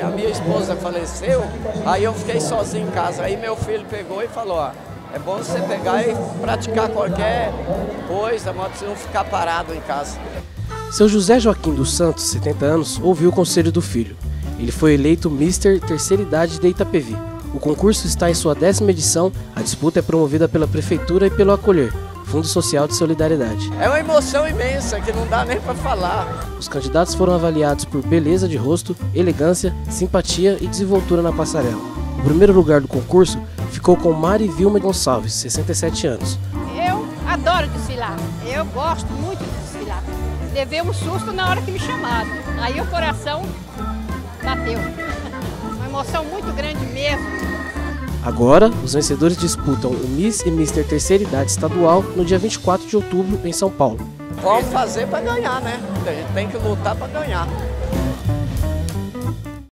a minha esposa faleceu, aí eu fiquei sozinho em casa. Aí meu filho pegou e falou, ó, é bom você pegar e praticar qualquer coisa, mas você não ficar parado em casa. Seu José Joaquim dos Santos, 70 anos, ouviu o conselho do filho. Ele foi eleito Mister Terceira Idade de Itapevi. O concurso está em sua 10ª edição, a disputa é promovida pela Prefeitura e pelo Acolher, Fundo Social de Solidariedade. É uma emoção imensa que não dá nem para falar. Os candidatos foram avaliados por beleza de rosto, elegância, simpatia e desenvoltura na passarela. O primeiro lugar do concurso ficou com Mari Vilma Gonçalves, 67 anos. Eu adoro desfilar, eu gosto muito de desfilar. Levei um susto na hora que me chamaram, aí o coração bateu. Uma emoção muito grande mesmo. Agora, os vencedores disputam o Miss e Mister Terceira Idade Estadual no dia 24 de outubro em São Paulo. Vamos fazer para ganhar, né? A gente tem que lutar para ganhar.